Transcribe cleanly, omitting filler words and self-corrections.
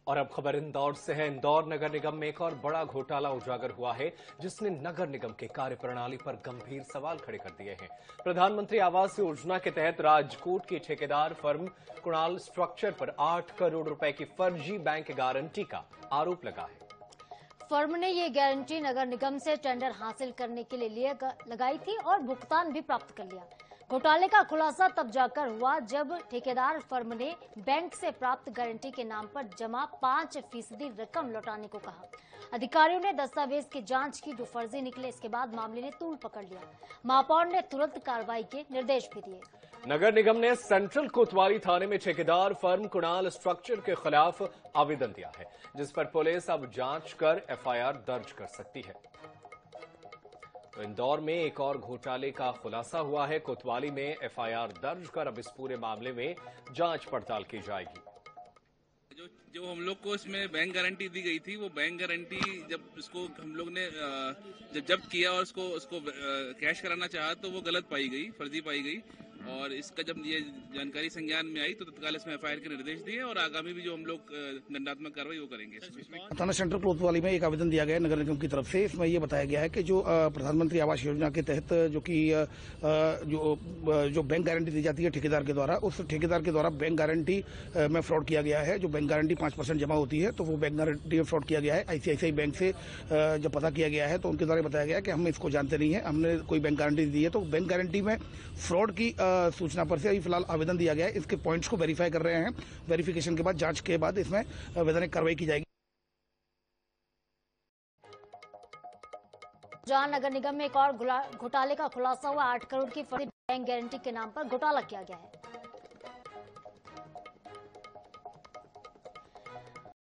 और अब खबर इंदौर से है। इंदौर नगर निगम में एक और बड़ा घोटाला उजागर हुआ है, जिसने नगर निगम के कार्यप्रणाली पर गंभीर सवाल खड़े कर दिए हैं। प्रधानमंत्री आवास योजना के तहत राजकोट की ठेकेदार फर्म कुणाल स्ट्रक्चर पर 8 करोड़ रुपए की फर्जी बैंक गारंटी का आरोप लगा है। फर्म ने ये गारंटी नगर निगम से टेंडर हासिल करने के लिए लगाई थी और भुगतान भी प्राप्त कर लिया। घोटाले का खुलासा तब जाकर हुआ जब ठेकेदार फर्म ने बैंक से प्राप्त गारंटी के नाम पर जमा 5% रकम लौटाने को कहा। अधिकारियों ने दस्तावेज की जांच की, जो फर्जी निकले। इसके बाद मामले ने तूल पकड़ लिया। महापौर ने तुरंत कार्रवाई के निर्देश भी दिए। नगर निगम ने सेंट्रल कोतवाली थाने में ठेकेदार फर्म कुणाल स्ट्रक्चर के खिलाफ आवेदन दिया है, जिस पर पुलिस अब जांच कर एफआईआर दर्ज कर सकती है। तो इंदौर में एक और घोटाले का खुलासा हुआ है। कोतवाली में एफआईआर दर्ज कर अब इस पूरे मामले में जांच पड़ताल की जाएगी। जो हम लोग को इसमें बैंक गारंटी दी गई थी, वो बैंक गारंटी जब इसको हम लोग ने जब जब्त किया और उसको कैश कराना चाहा तो वो गलत पाई गई, फर्जी पाई गई। और इसका जब ये जानकारी संज्ञान में आई तो तत्काल इसमें एफआईआर के निर्देश दिए और आगामी भी जो हम लोग दंडात्मक कार्रवाई वो करेंगे। थाना सेंटर कोतवाली में एक आवेदन दिया गया है नगर निगम की तरफ से। इसमें ये बताया गया है कि जो प्रधानमंत्री आवास योजना के तहत जो बैंक गारंटी दी जाती है ठेकेदार के द्वारा, उस ठेकेदार के द्वारा बैंक गारंटी में फ्रॉड किया गया है। जो बैंक गारंटी 5% जमा होती है, तो वो बैंक गारंटी में फ्रॉड किया गया है। आईसीआईसीआई बैंक से जब पता किया गया है तो उनके द्वारा बताया गया है कि हम इसको जानते नहीं है, हमने कोई बैंक गारंटी दी है। तो बैंक गारंटी में फ्रॉड की सूचना पर से अभी फिलहाल आवेदन दिया गया है। इसके पॉइंट्स को वेरीफाई कर रहे हैं। वेरिफिकेशन के बाद, जांच के बाद इसमें वैधानिक कार्रवाई की जाएगी। जहां नगर निगम में एक और घोटाले का खुलासा हुआ। 8 करोड़ की फर्जी बैंक गारंटी के नाम पर घोटाला किया गया है।